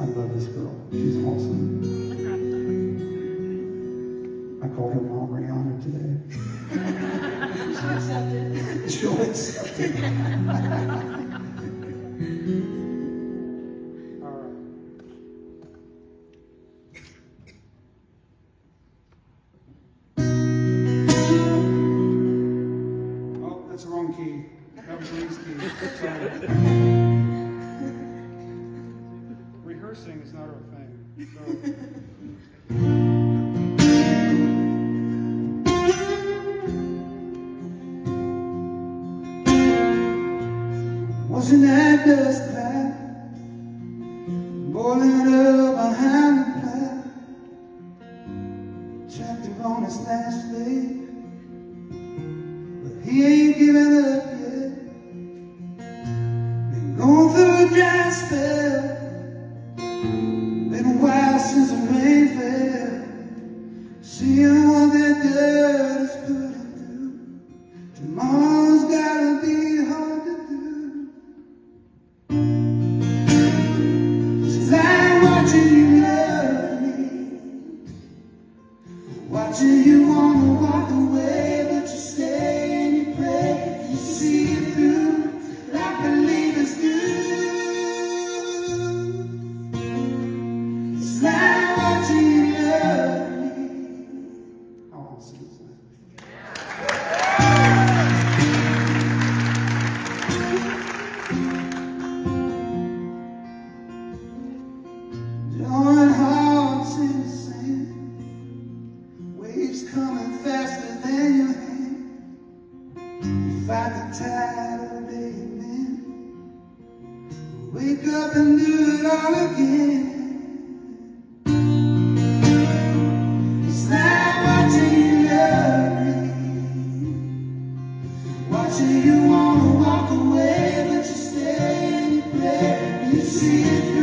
I love this girl. She's awesome. I called her Mom Rihanna today. She'll accept it. She'll accept it. All right. Oh, that's the wrong key. That was Lee's key. Sorry. Rehearsing is not our thing. Sorry. Wasn't that dust cloud boiling up behind the plow? Tractor on his last leg, but he ain't giving up yet. Been going through a dry spell. Been a while since the rain fell. Seeing what that dirt is putting through. Tomorrow's gotta be hard to do. It's like watching you love me, watching you wanna walk away, but you stay and you pray, you see it through like believers do. It's like watching you love me. How awesome is that? Join hearts in the sand, waves coming faster than your hand. You fight the tide of being men, wake up and do it all again. It's like watching you love me, watching you wanna walk away, but you stay and you pray, you see it through.